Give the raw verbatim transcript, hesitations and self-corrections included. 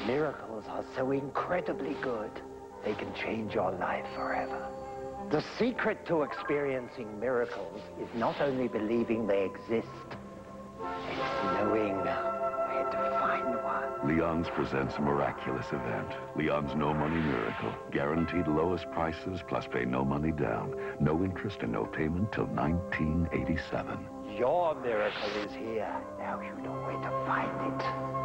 Miracles are so incredibly good, they can change your life forever. The secret to experiencing miracles is not only believing they exist, it's knowing where to find one. Leon's presents a miraculous event. Leon's No Money Miracle. Guaranteed lowest prices, plus pay no money down. No interest and no payment till nineteen eighty-seven. Your miracle is here. Now you know where to find it.